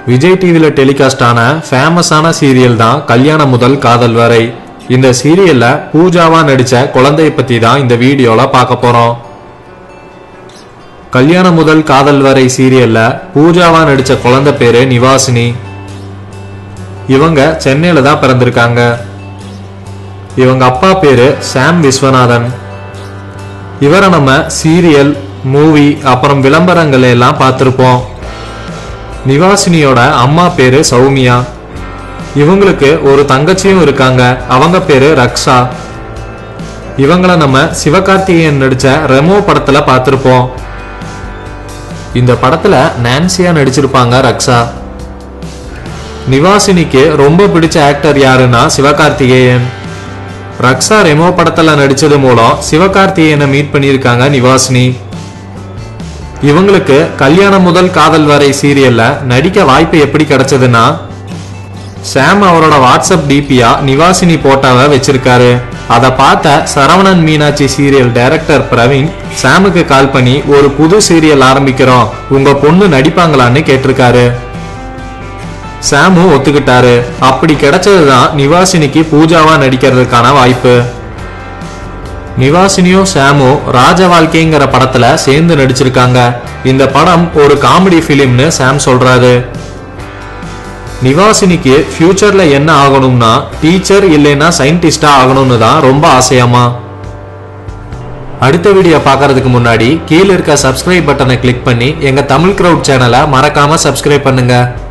விஜய் டிவில டெலிகாஸ்ட் ஆன ஃபேமஸான சீரியல் தான் கல்யாணம் முதல் காதல் வரை. இந்த சீரியல்ல பூஜாவா நடிச்ச குழந்தையை பத்தி தான் இந்த வீடியோல பார்க்க போறோம். கல்யாணம் முதல் காதல் வரை சீரியல்ல பூஜாவா நடிச்ச குழந்தை பேரு நிவாசினி. இவங்க சென்னையில தான் பிறந்திருக்காங்க. இவங்க அப்பா பேரு சாம் விஸ்வநாதன். இவரை நம்ம சீரியல், மூவி, அப்புறம் விளம்பரங்கள் எல்லாம் பார்த்திருப்போம். நிவாசினியோட அம்மா பேரு சௌமியா. இவங்களுக்கு ஒரு தங்கச்சியும் இருக்காங்க. அவங்க பேரு ரக்ஷா. இவங்கள நம்ம சிவகார்த்திகேயன் நடிச்ச ரெமோ படத்துல பார்த்திருப்போம். இந்த படத்துல நான்சியா நடிச்சிருப்பாங்க ரக்ஷா. நிவாசினிக்கு ரொம்ப பிடிச்ச ஆக்டர் யாருன்னா சிவகார்த்திகேயன். ரக்ஷா ரெமோ படத்துல நடிச்சது மூலம் சிவகார்த்திகேயனை மீட் பண்ணியிருக்காங்க நிவாசினி. இவங்களுக்கு கல்யாணம் முதல் காதல் வரை சீரியல்ல நடிக்க வாய்ப்பு எப்படி கிடைச்சதுன்னா, சாம் அவரோட வாட்ஸ்அப் டிபியா நிவாசினி போட்டாவை வச்சிருக்காரு. அதை பார்த்த சரவணன் மீனாட்சி சீரியல் டைரக்டர் பிரவீன் சாமுக்கு கால் பண்ணி ஒரு புது சீரியல் ஆரம்பிக்கிறோம், உங்க பொண்ணு நடிப்பாங்களான்னு கேட்டிருக்காரு. சாமு ஒத்துக்கிட்டாரு. அப்படி கிடைச்சதுதான் நிவாசினிக்கு பூஜாவா நடிக்கிறதுக்கான வாய்ப்பு. நிவாசினியும் சாமு ராஜ வாழ்க்கைங்கிற படத்துல சேர்ந்து நடிச்சிருக்காங்க. இந்த படம் ஒரு காமெடி பிலிம்னு சாம் சொல்றாரு. நிவாசினிக்கு ஃபியூச்சர்ல என்ன ஆகணும்னா டீச்சர் இல்லைன்னா சயின்டிஸ்டா ஆகணும்னு தான் ரொம்ப ஆசையாமா. அடுத்த வீடியோ பார்க்கறதுக்கு முன்னாடி கீழே இருக்க சப்ஸ்கிரைப் பட்டனை கிளிக் பண்ணி எங்க தமிழ் கிரவுட் சேனலை மறக்காம சப்ஸ்கிரைப் பண்ணுங்க.